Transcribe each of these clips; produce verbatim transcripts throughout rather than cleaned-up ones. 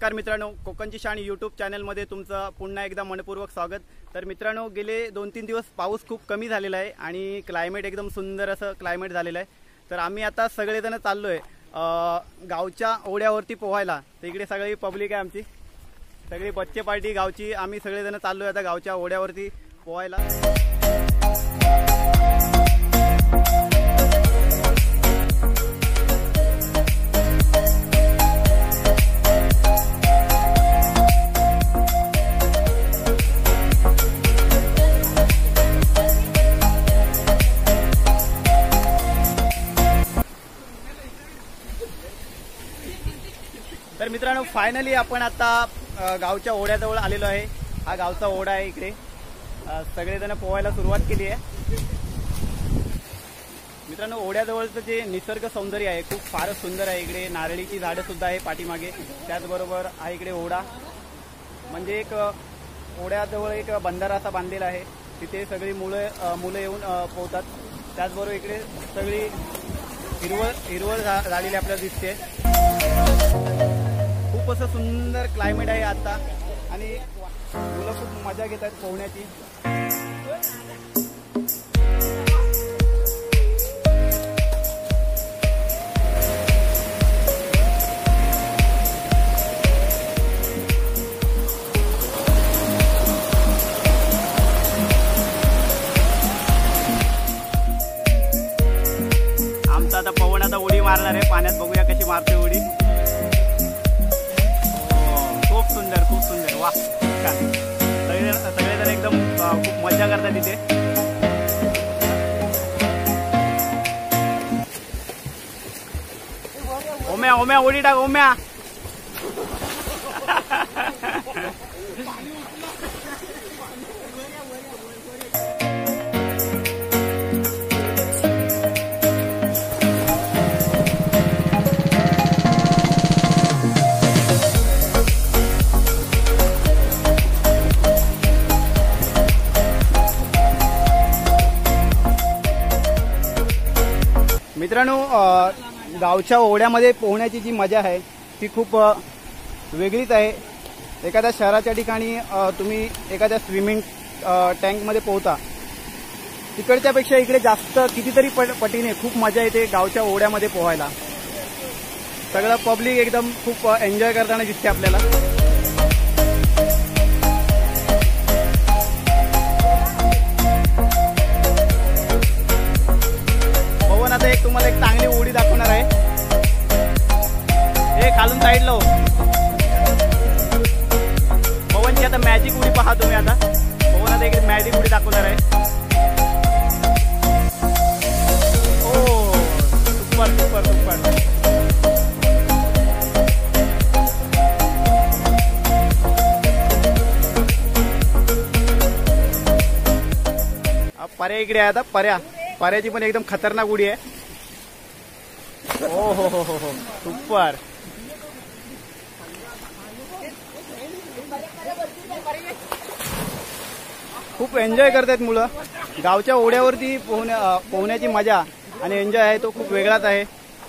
नमस्कार मित्रांनो, कोकणची शान यूट्यूब चॅनलमध्ये तुमचं पुन्हा एकदा मनपूर्वक स्वागत। तर मित्रांनो, गेले दोन तीन दिवस पाऊस खूप कमी झालेला आहे आणि क्लायमेट एकदम सुंदर असं क्लायमेट झालेलं आहे। तर आम्ही आता सगळेजण चाललोय गावच्या ओढ्यावरती पोहायला। तर इकडे सगळी पब्लिक आहे, आमची सगळी बच्चे पार्टी गावची, आम्ही सगळेजण चाललोय आता गावच्या ओढ्यावरती पोहायला। तर मित्रांनो, फायनली आपण आता गावच्या ओढ्याजवळ आलेलो आहे। हा गावचा ओढा आहे, इकडे सगळेजण पोहायला सुरुवात केली आहे। मित्रांनो, ओढ्याजवळचं जे निसर्ग सौंदर्य आहे खूप फारच सुंदर आहे। इकडे नारळीची झाडं सुद्धा आहे पाठीमागे, त्याचबरोबर आहे इकडे ओढा, म्हणजे एक ओढ्याजवळ एक बंधारा असा बांधलेला आहे, तिथे सगळी मुलं मुलं येऊन पोहतात। त्याचबरोबर इकडे सगळी हिरवळ हिरवळ झालेली आपल्याला दिसते। खूप असं सुंदर क्लायमेट आहे आता आणि मुलं खूप मजा घेतात पोहण्याची। आमचा आता पवन आता उडी मारणार आहे पाण्यात, बघूया कशी मारते उडी। खूप सुंदर खूप सुंदर, वा सगळे सगळेजण एकदम खूप मजा करतात तिथे। ओम्या ओम्या उडी टाक ओम्या। मित्रांनो, गावच्या ओढ्यामध्ये पोहण्याची जी मजा आहे ती खूप वेगळीच आहे। एखाद्या शहराच्या ठिकाणी तुम्ही एखाद्या स्विमिंग टँकमध्ये पोहता, तिकडच्यापेक्षा इकडे जास्त कितीतरी पट पटीने खूप मजा येते गावच्या ओढ्यामध्ये पोहायला। सगळं पब्लिक एकदम खूप एन्जॉय करताना दिसते आपल्याला। आता एक तुम्हाला एक चांगली उडी दाखवणार आहे, हे खालून साईडला हो पवनची। आता मॅजिक उडी पहा तुम्ही। आता पवन आता एक मॅजिक उडी दाखवणार आहे। ओ सुपर सुपर सुपर। पर्या इकडे आहे, आता पर्या पर्याची पण एकदम खतरनाक उडी आहे। ओ हो हो हो हो सुपर। खूप एन्जॉय करतात मुलं गावच्या ओढ्यावरती पोहण्या पोहण्याची मजा आणि एन्जॉय आहे तो खूप वेगळाच आहे।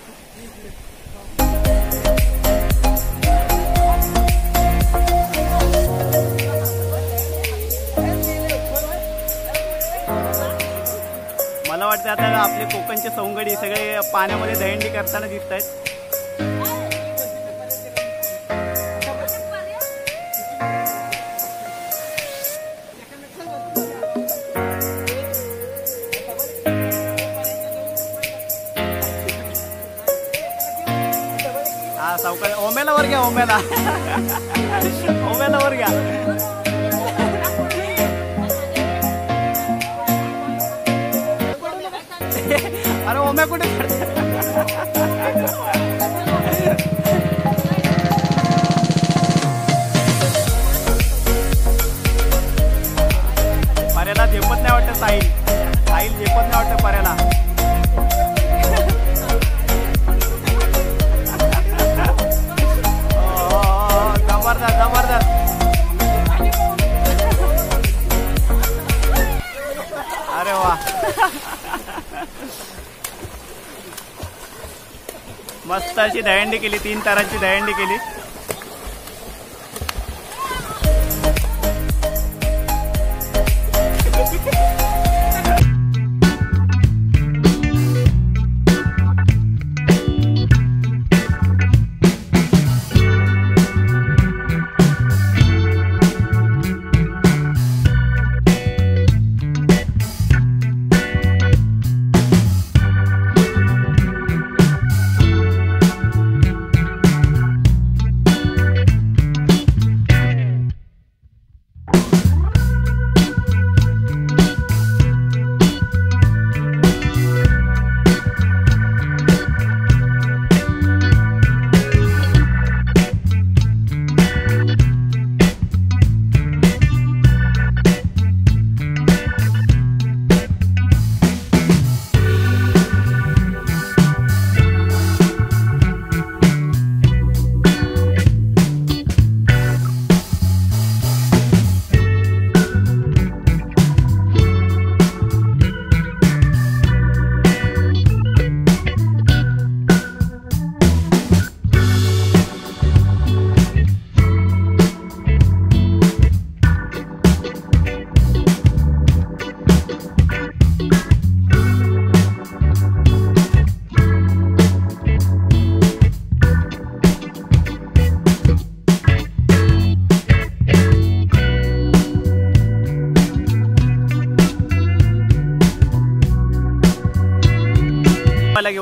मला वाटतं आता आपले कोकणचे सवंगडी सगळे पाण्यामध्ये दहीहंडी करताना दिसत आहेत। हा सावकार, ओम्याला वर घ्या, ओम्याला ओम्याला वर घ्या। अरे ओम्या कुठे पर्याला झेपत नाही वाटतं, साहिल साहिल झेपत नाही वाटतं पर्याला। जबरदस्त जबरदस्त। अरे वा मस्त अशी दहीहंडी केली, तीन तारांची दहीहंडी केली।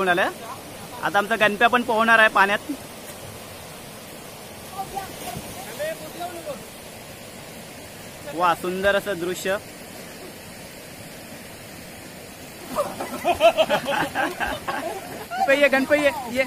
घेऊन आलाय. आता आमचा गणप्या पण पोहणार आहे पाण्यात. वा सुंदर असं दृश्य. ये गणपती ये ये.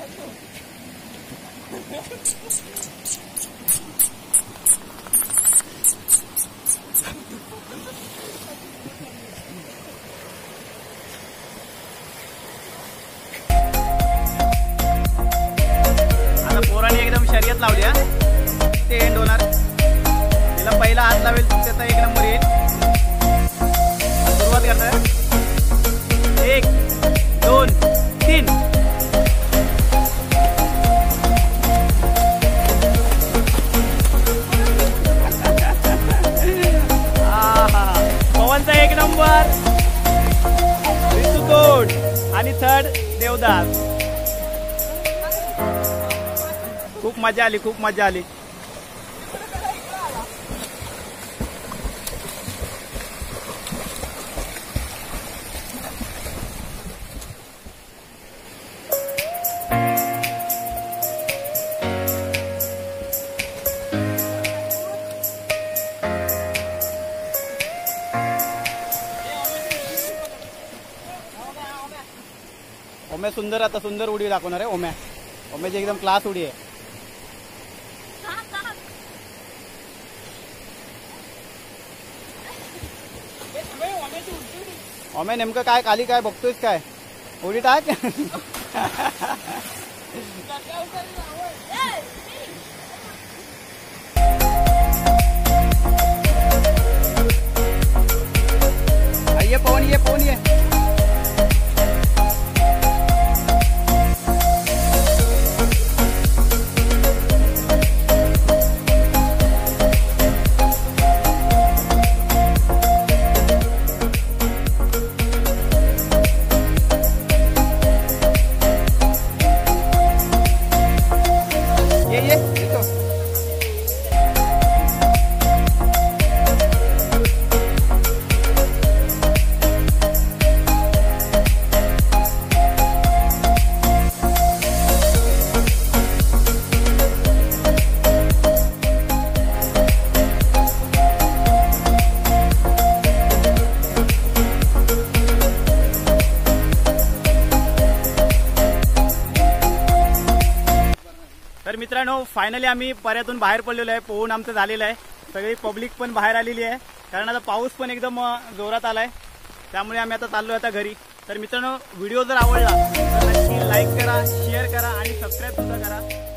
आता पोरांनी एकदम शर्यत लावली हा. ते एंड होणार. तिला पहिला हात लावेल त्याचा एक नंबर येईल. सुरुवात करणार. एक दोन तीन. पवनचा एक नंबर. ऋतुकोट आणि थर्ड देवदास. खूप मजा आली खूप मजा आली. ओम्या सुंदर आता सुंदर उडी दाखवणार आहे. ओम्या ओम्याची एकदम क्लास उडी आहे. ओम्या नेमकं काय खाली काय बघतोयस काय? उडी टाक. ये पवन ये पवन ये. तर मित्रांनो फायनली आम्ही पर्यातून बाहेर पडलेलो आहे. पोहून आमचं झालेलं आहे. सगळी पब्लिक पण बाहेर आलेली आहे कारण आता पाऊस पण एकदम जोरात आलाय. त्यामुळे आम्ही आता चाललोय आता घरी. तर मित्रांनो व्हिडिओ जर आवडला तर नक्की लाईक करा शेअर करा आणि सबस्क्राईब सुद्धा करा.